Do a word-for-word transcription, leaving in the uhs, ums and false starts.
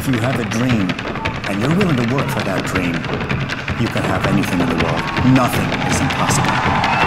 If you have a dream, and you're willing to work for that dream, you can have anything in the world. Nothing is impossible.